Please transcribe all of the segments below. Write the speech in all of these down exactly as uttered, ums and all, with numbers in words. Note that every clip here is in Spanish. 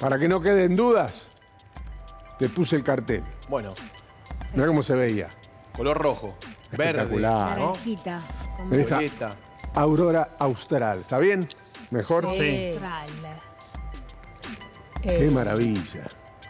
Para que no queden dudas, te puse el cartel. Bueno. Mirá cómo se veía. Color rojo. Espectacular. Verde, ¿no? Naranjita. En esta Violeta. aurora austral. ¿Está bien? ¿Mejor? Sí. Austral. Qué Eh, maravilla.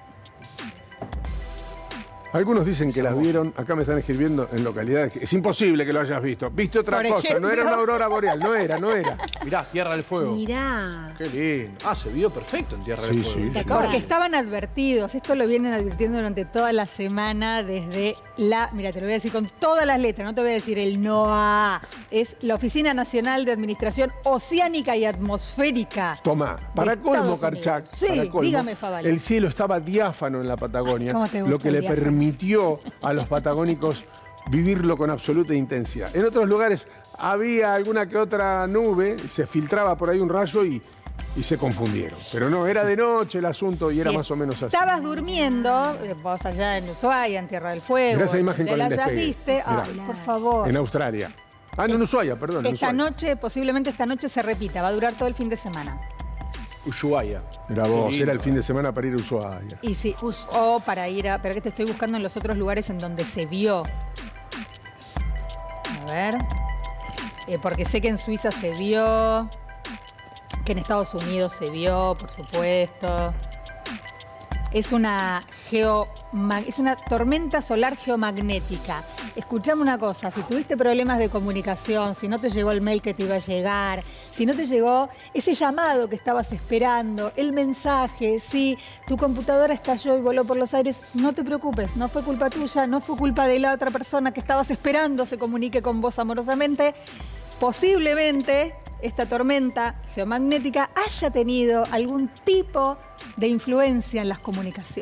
Algunos dicen que las vieron, acá me están escribiendo en localidades, que es imposible que lo hayas visto. Viste otra Por cosa, ejemplo. no era una aurora boreal, no era, no era. Mirá, Tierra del Fuego. Mirá. Qué lindo. Ah, se vio perfecto en Tierra Sí, del Fuego. sí, ¿Te sí. acordás? Porque estaban advertidos, esto lo vienen advirtiendo durante toda la semana desde la, mira, te lo voy a decir con todas las letras, no te voy a decir el NOAA, es la Oficina Nacional de Administración Oceánica y Atmosférica. Tomá, para de colmo, Estados Karchak, Unidos. Sí, para colmo, dígame, Favale. el cielo estaba diáfano en la Patagonia, ¿Cómo te gusta lo que el le diáfano? permitió a los patagónicos vivirlo con absoluta intensidad. En otros lugares había alguna que otra nube, se filtraba por ahí un rayo y, y se confundieron. Pero no, era de noche el asunto y era Si más o menos así. Estabas durmiendo, eh, vos allá en Ushuaia, en Tierra del Fuego. Mirá esa imagen donde con el la hayas despegue. viste, ay, Mirá. por favor. En Australia. Ah, no, en Ushuaia, perdón. en Esta Ushuaia. noche, posiblemente esta noche se repita, va a durar todo el fin de semana. Ushuaia. Mirá Qué vos, lindo. era el fin de semana para ir a Ushuaia. Y sí, o para ir a. Pero que te estoy buscando en los otros lugares en donde se vio. A ver. Eh, porque sé que en Suiza se vio. Que en Estados Unidos se vio, por supuesto. Es una geomag- es una tormenta solar geomagnética. Escuchame una cosa, si tuviste problemas de comunicación, si no te llegó el mail que te iba a llegar, si no te llegó ese llamado que estabas esperando, el mensaje, si tu computadora estalló y voló por los aires, no te preocupes, no fue culpa tuya, no fue culpa de la otra persona que estabas esperando se comunique con vos amorosamente. Posiblemente esta tormenta geomagnética haya tenido algún tipo de influencia en las comunicaciones.